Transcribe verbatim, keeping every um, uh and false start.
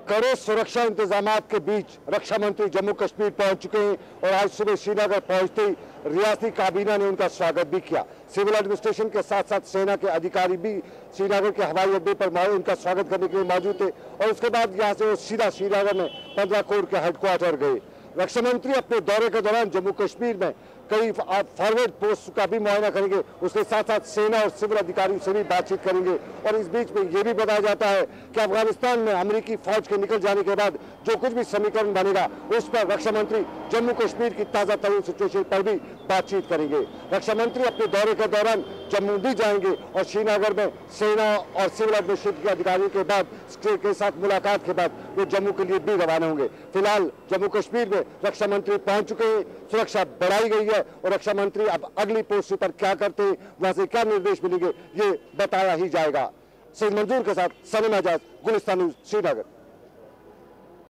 कड़े सुरक्षा इंतजामात के बीच रक्षा मंत्री जम्मू कश्मीर पहुंच चुके हैं और आज सुबह श्रीनगर पहुंचते ही रियासती काबीना ने उनका स्वागत भी किया। सिविल एडमिनिस्ट्रेशन के साथ साथ सेना के अधिकारी भी श्रीनगर के हवाई अड्डे पर उनका स्वागत करने के लिए मौजूद थे और उसके बाद यहाँ से वो सीधा श्रीनगर में पंद्रह कोर के हेडक्वार्टर गए। रक्षा मंत्री अपने दौरे के दौरान जम्मू कश्मीर में कई फॉरवर्ड पोस्ट का भी मुआयना करेंगे, उसके साथ साथ सेना और सिविल अधिकारियों से भी बातचीत करेंगे। और इस बीच में ये भी बताया जाता है कि अफगानिस्तान में अमेरिकी फौज के निकल जाने के बाद जो कुछ भी समीकरण बनेगा उस पर रक्षा मंत्री जम्मू कश्मीर की ताजा तरीन सिचुएशन पर भी बातचीत करेंगे। रक्षा मंत्री अपने दौरे के दौरान जम्मू भी जाएंगे और श्रीनगर में सेना और सिविल एडमिनिस्ट्रेशन के अधिकारियों के बाद के साथ मुलाकात के बाद वो जम्मू के लिए भी रवाना होंगे। फिलहाल जम्मू कश्मीर में रक्षा मंत्री पहुंच चुके हैं, सुरक्षा बढ़ाई गई है और रक्षा मंत्री अब अगली पोस्ट पर क्या करते हैं, वहां से क्या निर्देश मिलेंगे, ये बताया ही जाएगा। सईद मंजूर के साथ सनम, गुलिस्तान न्यूज़, श्रीनगर।